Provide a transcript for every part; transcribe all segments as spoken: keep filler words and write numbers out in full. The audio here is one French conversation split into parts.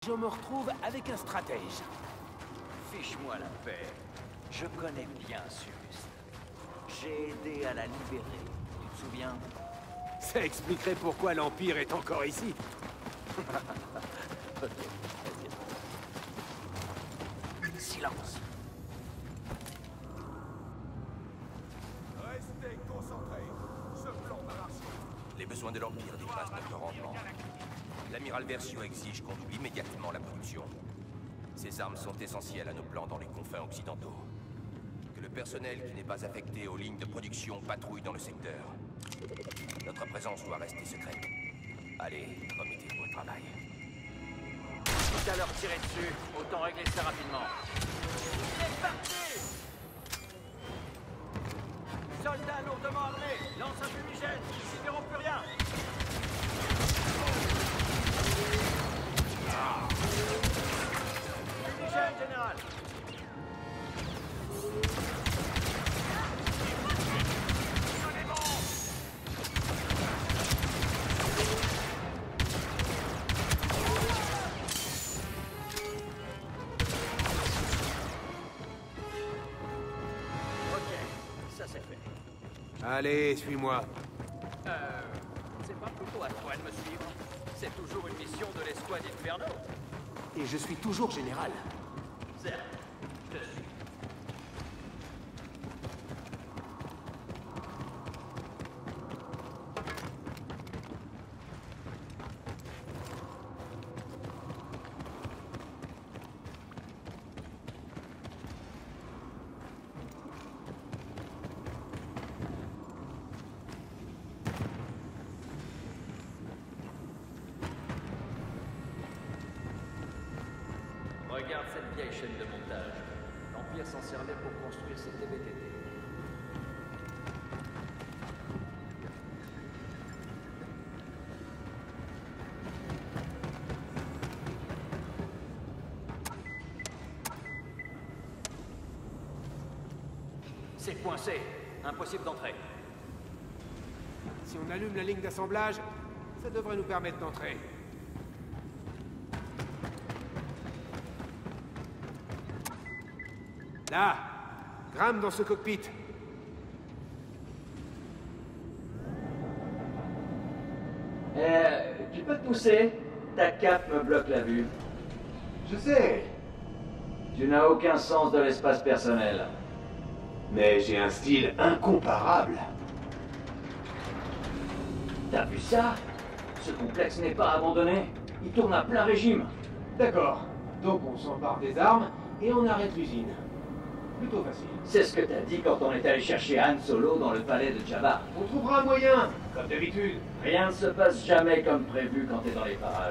je me retrouve avec un stratège. Fiche-moi la paix. Je connais bien Sus. J'ai aidé à la libérer. Tu te souviens? Ça expliquerait pourquoi l'Empire est encore ici. Silence. Restez concentrés. Ce plan va marcher. Les besoins de l'Empire dépassent notre rendement. L'amiral Versio exige qu'on double immédiatement la production. Ces armes sont essentielles à nos plans dans les confins occidentaux. Que le personnel qui n'est pas affecté aux lignes de production patrouille dans le secteur. Notre présence doit rester secrète. Allez, remettez-vous au travail. Quitte à leur tirer dessus, autant régler ça rapidement. C'est parti! Soldats lourdement armés, lance un fumigène, ils n'y verront plus rien. Fumigène, général. Allez, suis-moi. Euh... C'est pas plutôt à toi de me suivre. C'est toujours une mission de l'escouade Inferno. Et je suis toujours général. Certes, je te suis. Regarde cette vieille chaîne de montage. L'Empire s'en servait pour construire ses T V T T. C'est coincé. Impossible d'entrer. Si on allume la ligne d'assemblage, ça devrait nous permettre d'entrer. Là! Grimpe dans ce cockpit. Euh, tu peux te pousser? Ta cape me bloque la vue. Je sais, Tu n'as aucun sens de l'espace personnel. mais j'ai un style incomparable. T'as vu ça? Ce complexe n'est pas abandonné. Il tourne à plein régime. D'accord, donc on s'empare des armes et on arrête l'usine. Plutôt facile. C'est ce que t'as dit quand on est allé chercher Han Solo dans le palais de Jabba. On trouvera un moyen, comme d'habitude. Rien ne se passe jamais comme prévu quand t'es dans les parages.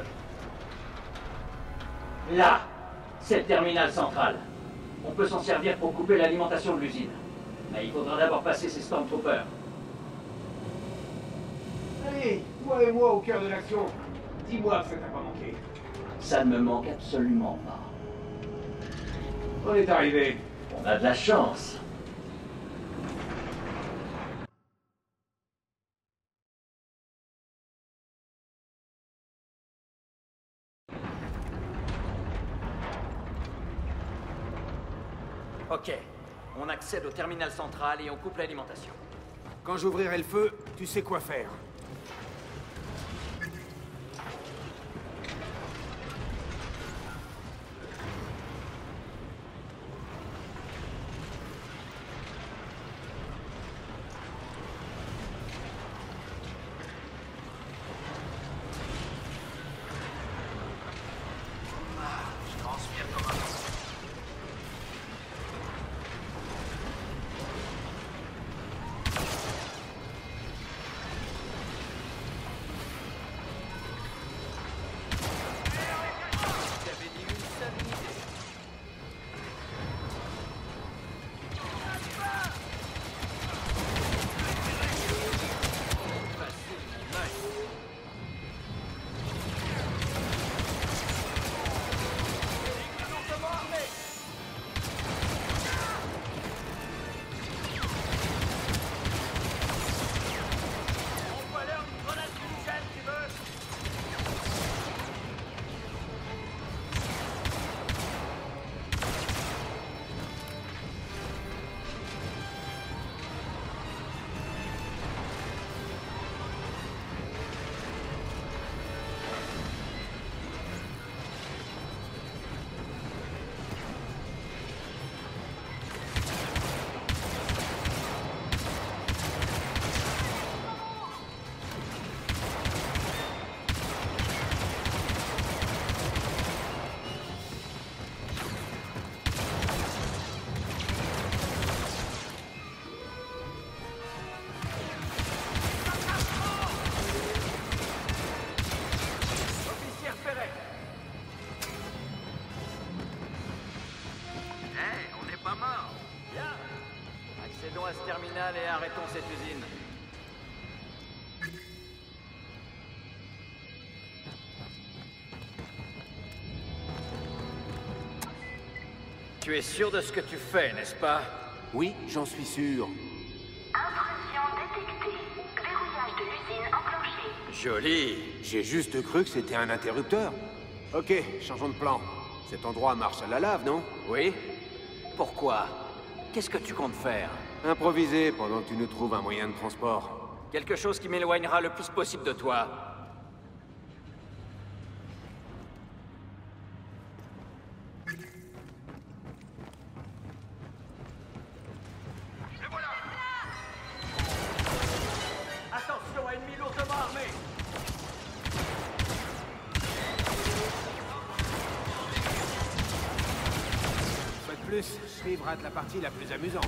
Là, c'est le terminal central. On peut s'en servir pour couper l'alimentation de l'usine. Mais il faudra d'abord passer ces Stormtroopers. Allez, toi et moi au cœur de l'action. Dis-moi que ça t'a pas manqué. Ça ne me manque absolument pas. On est arrivé. On a de la chance. Ok, on accède au terminal central et on coupe l'alimentation. Quand j'ouvrirai le feu, tu sais quoi faire. Accédons à ce terminal et arrêtons cette usine. Tu es sûr de ce que tu fais, n'est-ce pas? Oui, j'en suis sûr. Intrusion détectée. Verrouillage de l'usine enclenché. Joli. J'ai juste cru que c'était un interrupteur. Ok, changeons de plan. Cet endroit marche à la lave, non? Oui? Pourquoi? Qu'est-ce que tu comptes faire? Improviser pendant que tu nous trouves un moyen de transport. Quelque chose qui m'éloignera le plus possible de toi. Attention à ennemi lourdement armé! Une fois de plus, Shriv rate la partie la plus amusante.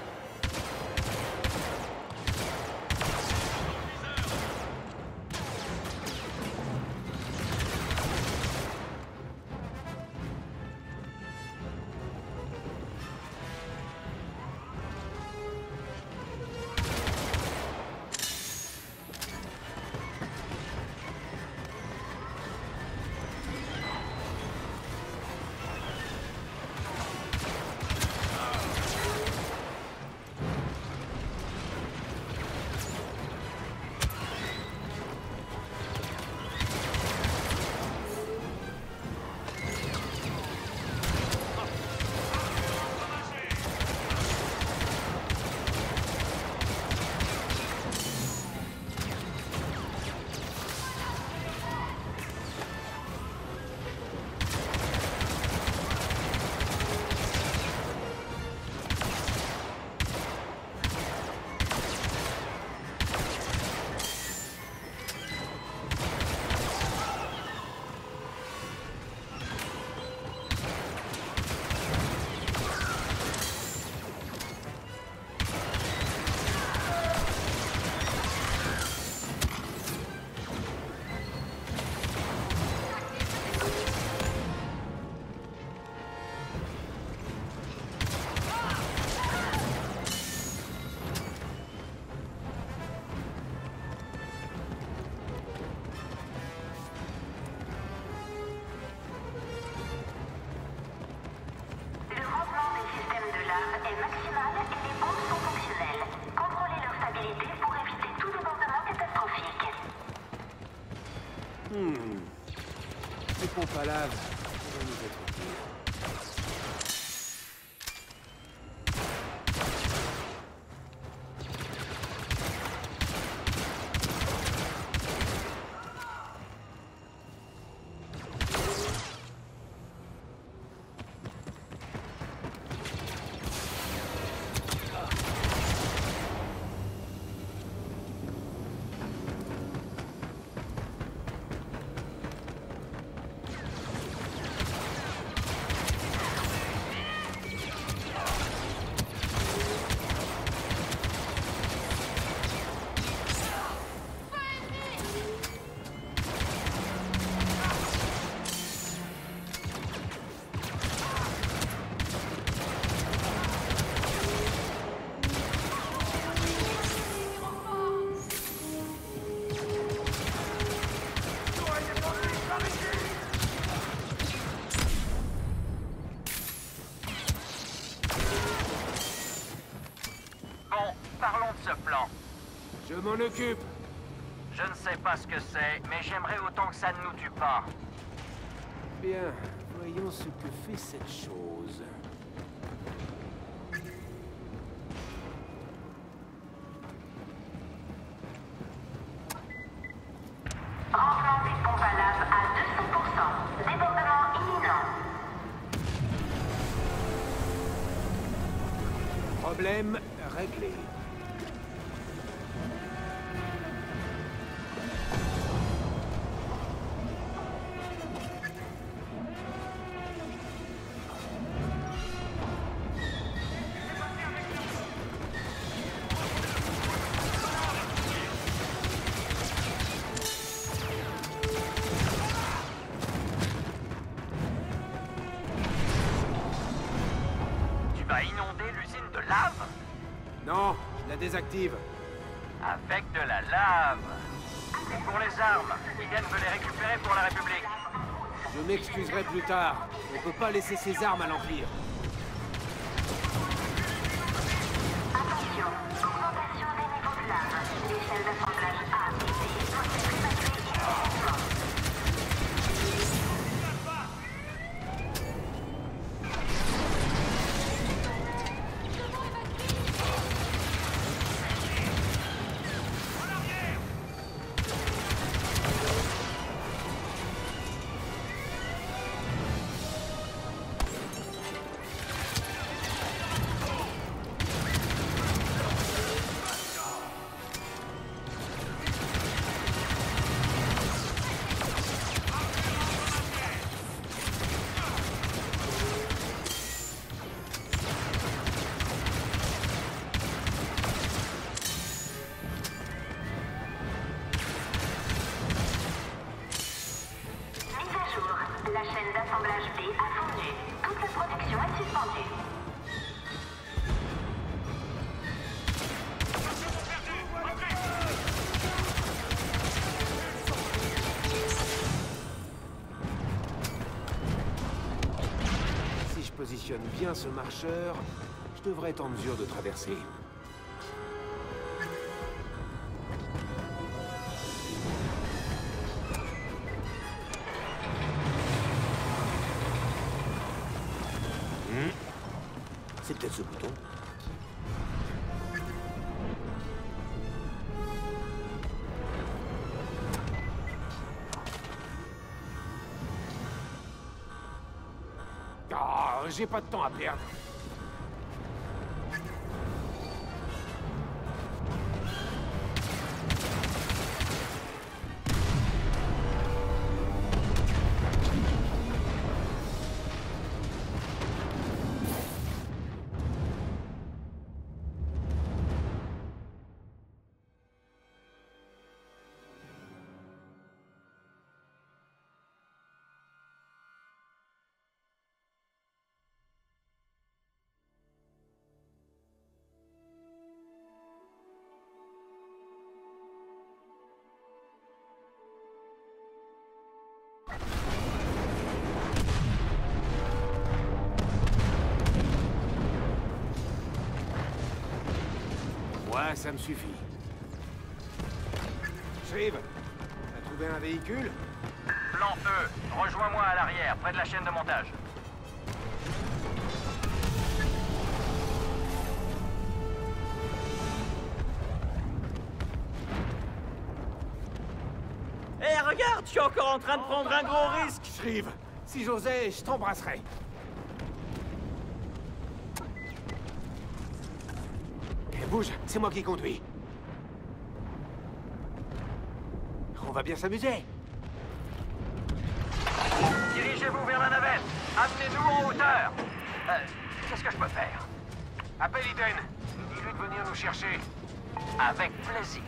Hmm. Les pompes à lave vont nous être utiles. Je m'en occupe. Je ne sais pas ce que c'est, mais j'aimerais autant que ça ne nous tue pas. Bien, voyons ce que fait cette chose. Remplant des pompes à lave à deux cents pour cent. Débordement imminent. Problème réglé. Tu vas inonder l'usine de lave? Non, je la désactive. Avec de la lave. Pour les armes, Iden veut les récupérer pour la République. Je m'excuserai plus tard. On peut pas laisser ses armes à l'Empire. Attention, augmentation des niveaux de lave. L'échelle d'assemblage A et B doit être évacuée immédiatement. La chaîne d'assemblage B a fondu. Toute la production est suspendue. Si je positionne bien ce marcheur, je devrais être en mesure de traverser. C'est peut-être ce bouton. Oh, j'ai pas de temps à perdre. Ouais, ça me suffit. Shriv, t'as trouvé un véhicule? Plan E, rejoins-moi à l'arrière, près de la chaîne de montage. Hé, hey, regarde, je suis encore en train de prendre un gros risque. Shriv, si j'osais, je t'embrasserais. Bouge, c'est moi qui conduis. On va bien s'amuser. Dirigez-vous vers la navette. Amenez-nous en hauteur. Euh, qu'est-ce que je peux faire? Appelle Iden. Dis-lui de venir nous chercher. Avec plaisir.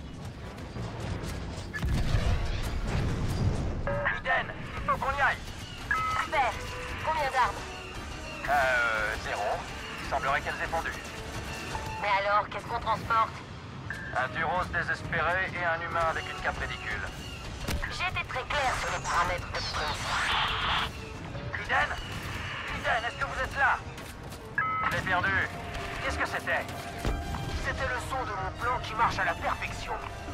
Iden, il faut qu'on y aille. Super. Combien d'armes? Euh, zéro. Il semblerait qu'elles aient fondu. Mais alors, qu'est-ce qu'on transporte? Un Duros désespéré et un humain avec une cape ridicule. J'ai été très clair sur les paramètres de prise. Iden? Iden, est-ce que vous êtes là? Je l'ai perdu. Qu'est-ce que c'était? C'était le son de mon plan qui marche à la perfection.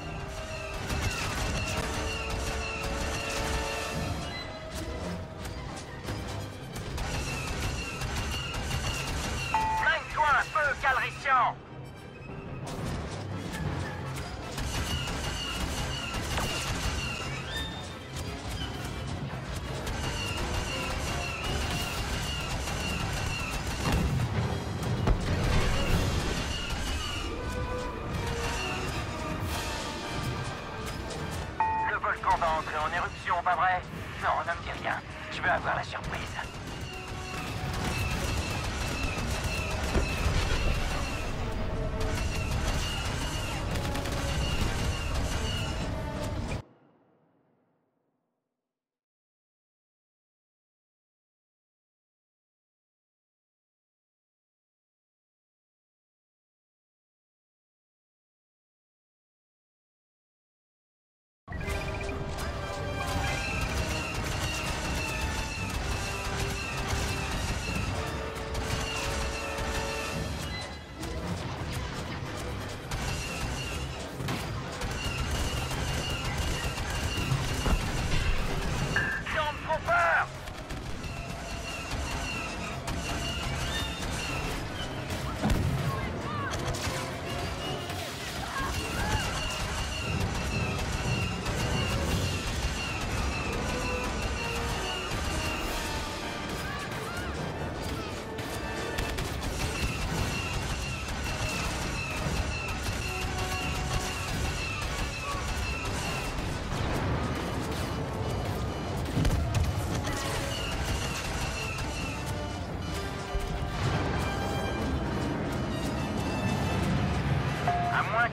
Mène-toi un peu, Calrissian! Le volcan va entrer en éruption, pas vrai? Non, ne me dis rien. Je veux avoir la surprise.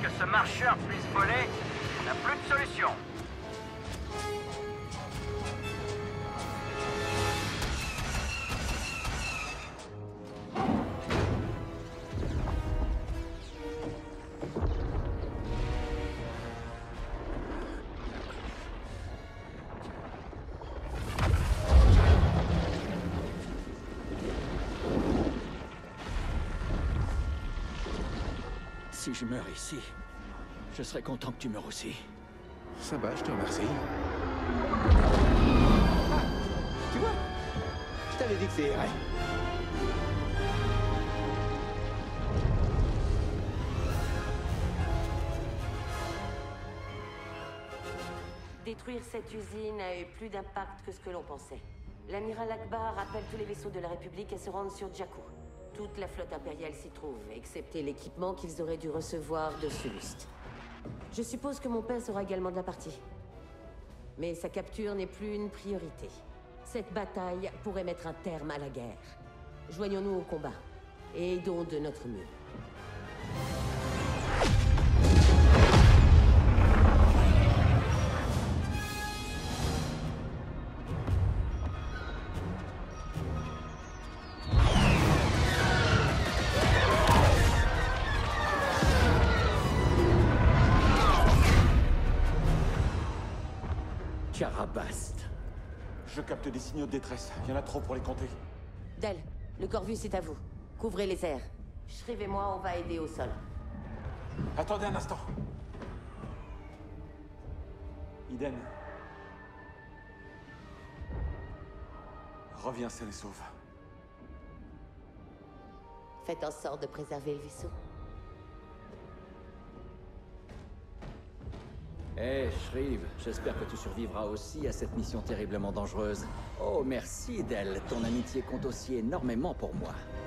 que ce marcheur puisse voler, on n'a plus de solution. Si je meurs ici, je serais content que tu meurs aussi. Ça va, je te remercie. Ah, tu vois? Je t'avais dit que c'est vrai. Détruire cette usine a eu plus d'impact que ce que l'on pensait. L'amiral Akbar appelle tous les vaisseaux de la République à se rendre sur Jakku. Toute la flotte impériale s'y trouve, excepté l'équipement qu'ils auraient dû recevoir de Sulust. Je suppose que mon père sera également de la partie. Mais sa capture n'est plus une priorité. Cette bataille pourrait mettre un terme à la guerre. Joignons-nous au combat, et aidons de notre mieux. Karabast. Je capte des signaux de détresse. Il y en a trop pour les compter. Del, le Corvus est à vous. Couvrez les airs. Shriv et moi, on va aider au sol. Attendez un instant. Iden. Reviens sain et sauve. Faites en sorte de préserver le vaisseau. Hé, hey, Shriv, j'espère que tu survivras aussi à cette mission terriblement dangereuse. Oh, merci, Del. Ton amitié compte aussi énormément pour moi.